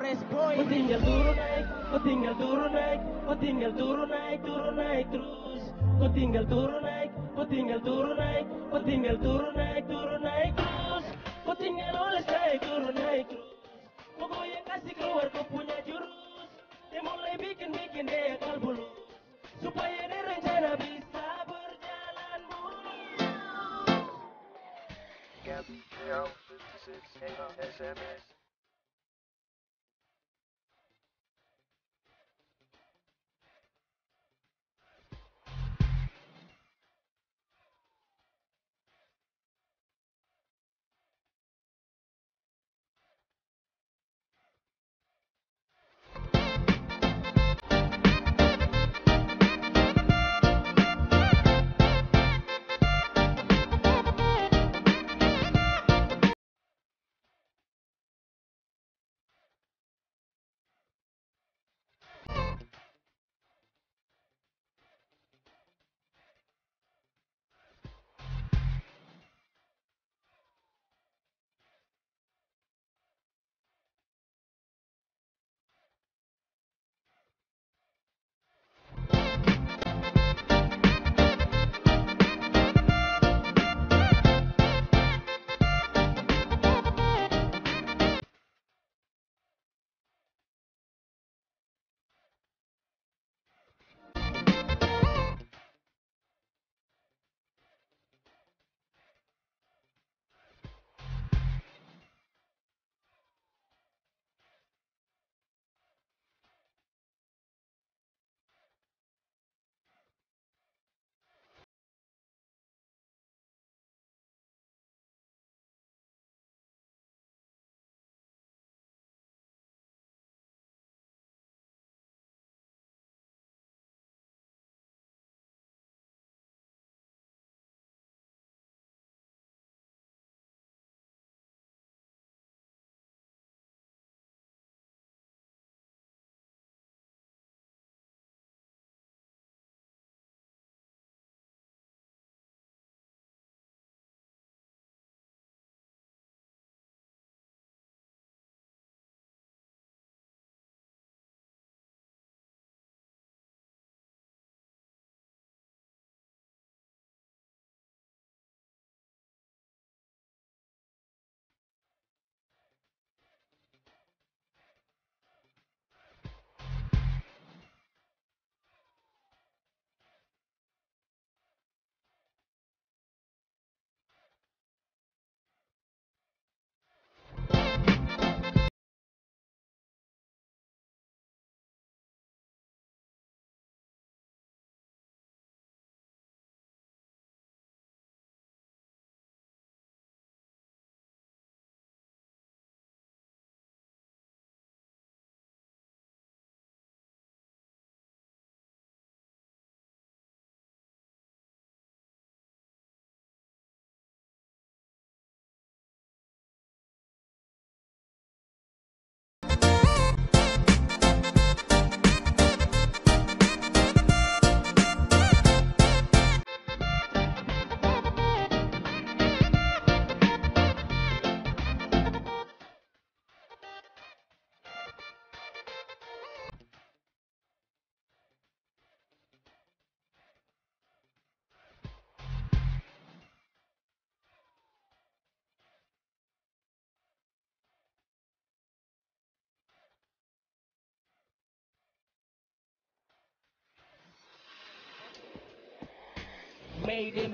Fresh Boy. Kau tinggal turun naik, kau tinggal turun naik, kau tinggal turun naik terus. Kau tinggal turun naik, kau tinggal turun naik, kau tinggal turun naik terus. Kau tinggal oles naik terus. Kau goyang kasih keluar kau punya jurus. Dia mulai bikin dia kalbu lu, supaya dia rencana bisa berjalan mulus. Gabby, Carol, 56, hang on SMS. Made in